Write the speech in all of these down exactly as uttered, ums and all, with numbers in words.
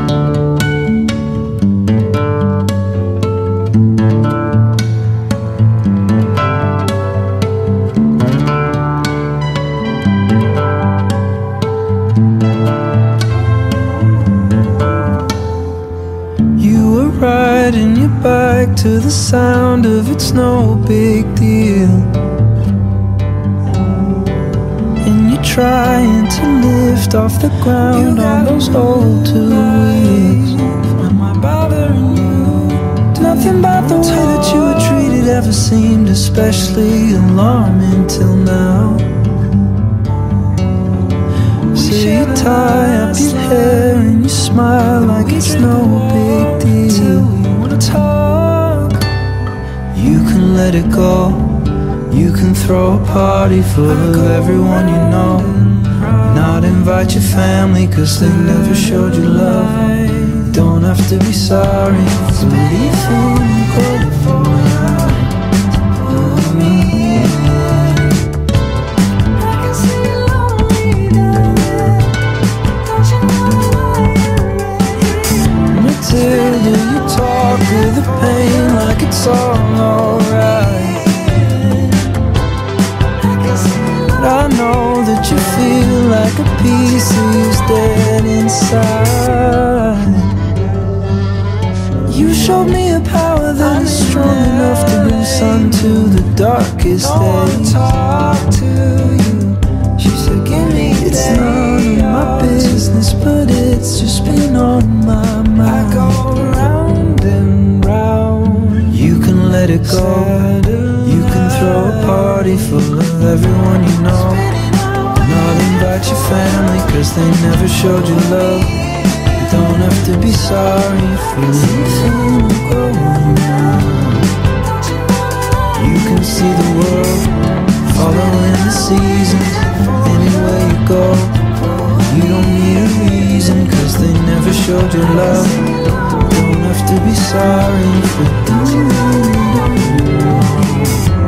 Riding your bike to the sound of It's No Big Deal, and you're trying to lift off the ground on those old two wheels. Am I bothering you? Nothing about the way that you were treated ever seemed especially alarming till now. So you tie up your hair and you smile like it's no big deal. Talk. You can let it go. You can throw a party full of everyone you know, not invite your family cause they never showed you love. You don't have to be sorry for leaving. Matilda, you talk with the pain like it's all alright. But I know that you feel like a piece of you's dead inside. You showed me a power that is strong enough to bring sun to the darkest days. Talk to you. She said, give me it's none of my business, but it's just been on my mind. I go round and round. You can let it go. You can throw a party full of everyone you know, not invite your family cause they never showed you love. You don't have to be sorry for anything going on. You can see the world following the seasons anywhere you go. You don't need a reason cause they never showed you love. Don't have to be sorry for doing it on your own.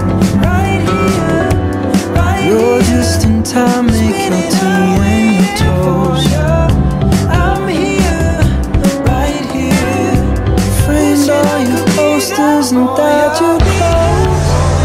You're just in time, make your tea and your toast. I'm here, right here. Framed all your posters and dyed your clothes.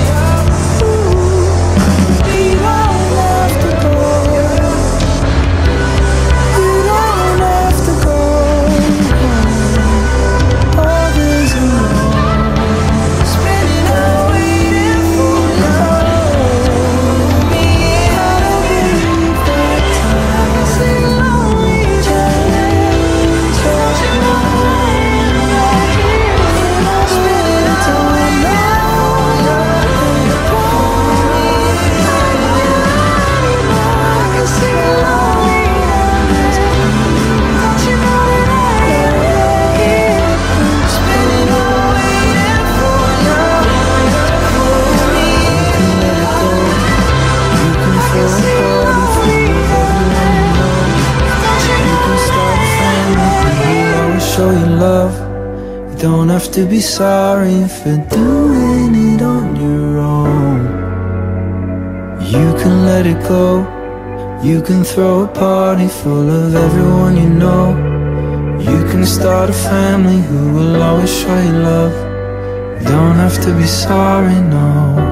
Show you love. You don't have to be sorry for doing it on your own. You can let it go. You can throw a party full of everyone you know. You can start a family who will always show you love. You don't have to be sorry, no.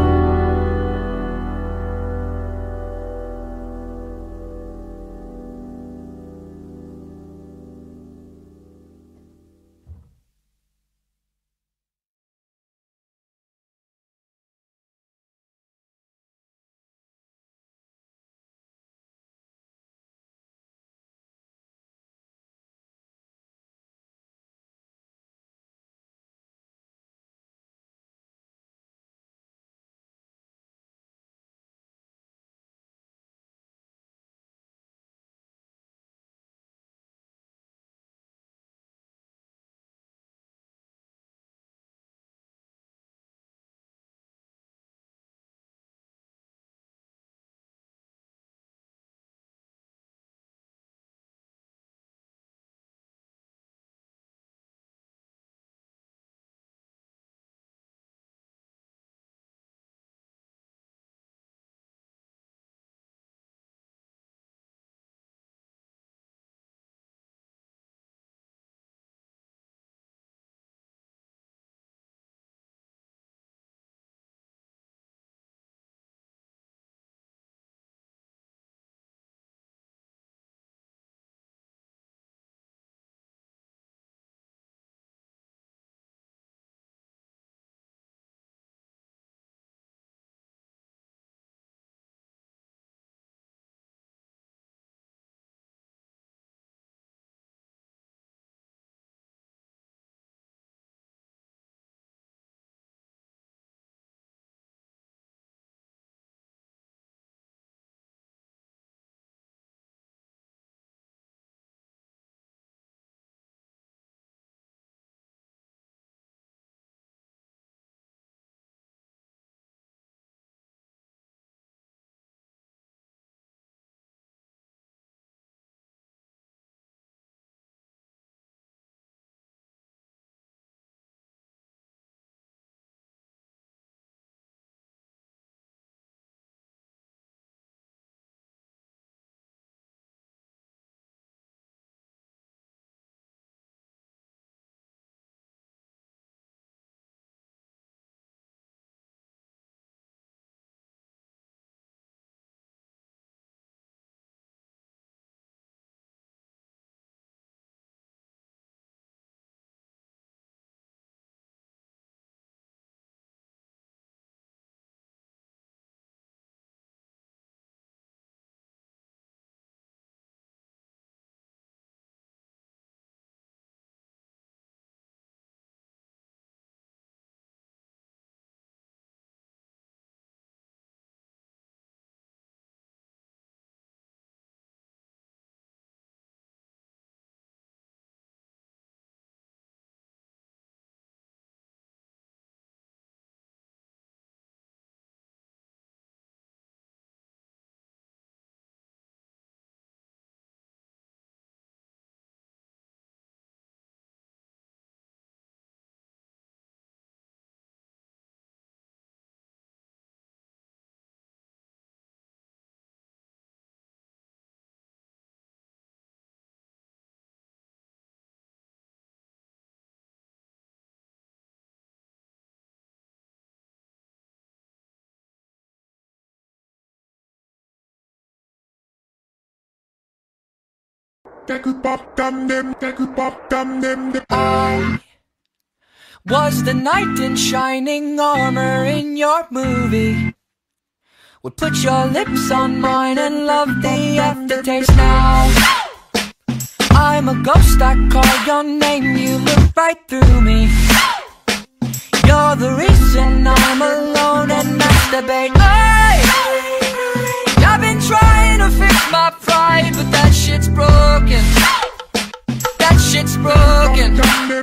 I was the knight in shining armor in your movie. Would put your lips on mine and love the aftertaste. Now I'm a ghost, I call your name, you look right through me. You're the reason I'm alone and masturbate. Hey! I've been trying to fix my pride, but that shit's broken. That shit's broken.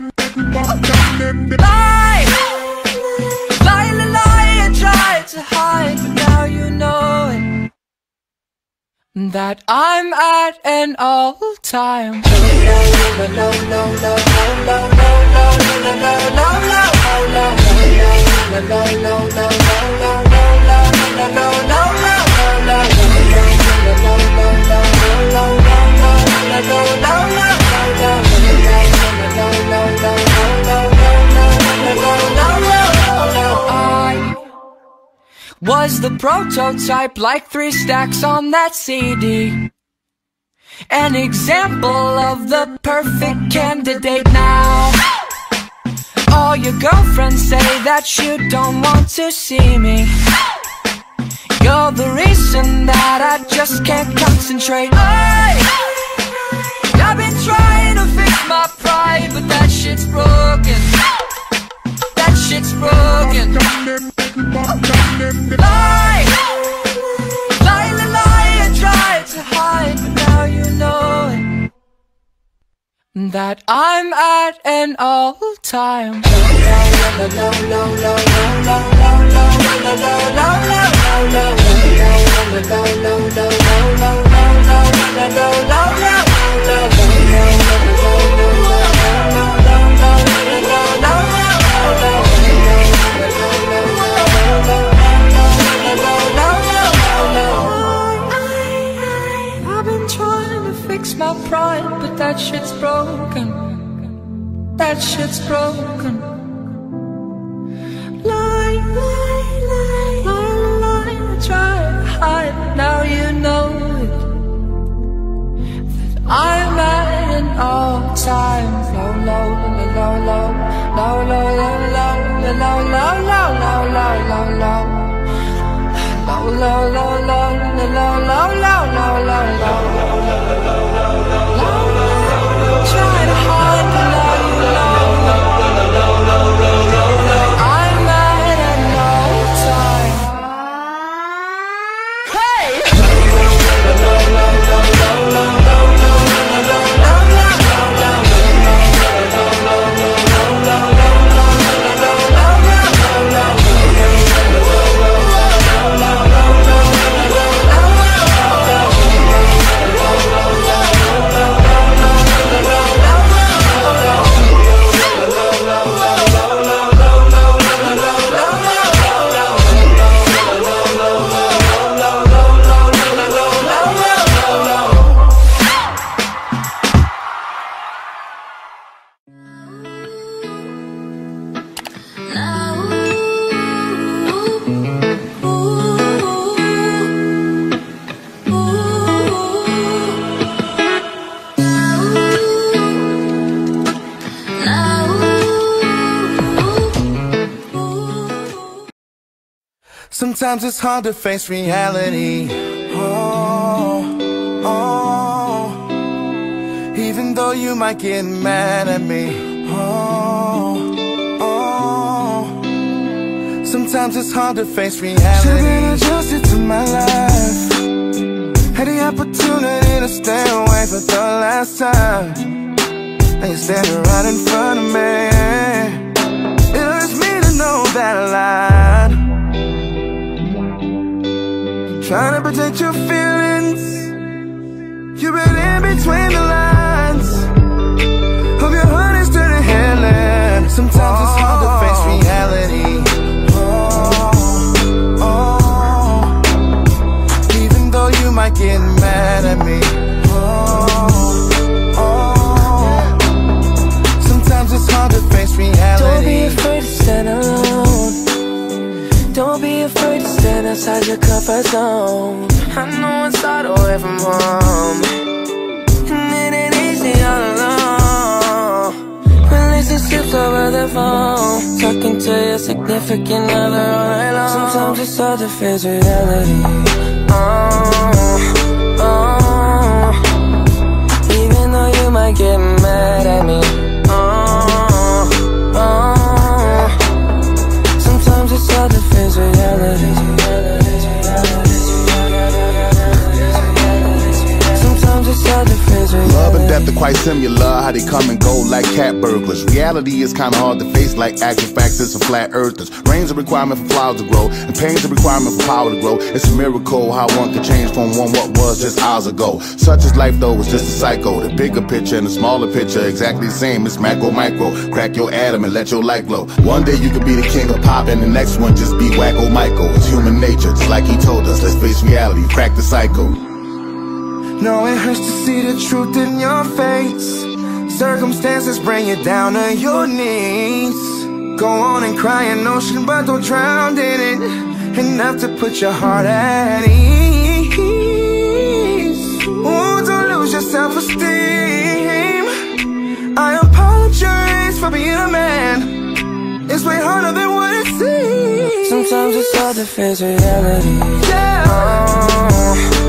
Lie, lie, lie, lie, and try to hide, but now you know it, that I'm at an all-time. I was the prototype, like three stacks on that C D. An example of the perfect candidate. Now all your girlfriends say that you don't want to see me. You're the reason that I just can't concentrate. Hey! I've been trying to fix my pride, but that shit's broken. That shit's broken. Lie, lie, lie, lie, and try to hide, but now you know it, that I'm at an all-time. I've been trying to fix my pride, but that shit's broken. That shit's broken. Lie, lie, lie, lie, lie, try to hide, but now you know it, that I'm at an all-time low, low, low, low, low, low, low, low, low, low, low, low, low, low, low. Low, low, low, low, low, low, low, low, low, low, low. Try to hide, but now you know I'm at an all-time. Hey! Sometimes it's hard to face reality. Oh, oh. Even though you might get mad at me. Oh, oh. Sometimes it's hard to face reality. Should've adjusted to my life. Had the opportunity to stay away for the last time. Now you're standing right in front of me. It hurts me to know that I lied. Trying to protect your feelings. You've been in between the lines. Hope your heart is turning healing. Sometimes oh, it's hard to face reality. Oh, oh. Even though you might get mad at me. Oh, oh. Sometimes it's hard to face reality. Don't be afraid to stand alone. Don't be afraid to stand outside your comfort zone. I know it's hard away from home, and it ain't telephone, talking to your significant other all night long. Sometimes it's hard to face reality. Oh, oh. Even though you might get mad at me. Oh, oh. Sometimes it's hard to face reality. Sometimes it's hard to face reality. Love and death are quite similar, how they come and go like cat burglars. Reality is kinda hard to face like actual facts is for flat earthers. Rain's a requirement for flowers to grow, and pain's a requirement for power to grow. It's a miracle how one can change from one what was just hours ago. Such is life though, it's just a cycle. The bigger picture and the smaller picture exactly the same. It's macro, micro. Crack your atom and let your light glow. One day you could be the king of pop and the next one just be wacko Michael. It's human nature, just like he told us. Let's face reality, crack the cycle. No, it hurts to see the truth in your face. Circumstances bring you down to your knees. Go on and cry an ocean, but don't drown in it. Enough to put your heart at ease. Oh, don't lose your self-esteem. I apologize for being a man. It's way harder than what it seems. Sometimes it's hard to face reality. Yeah. Oh.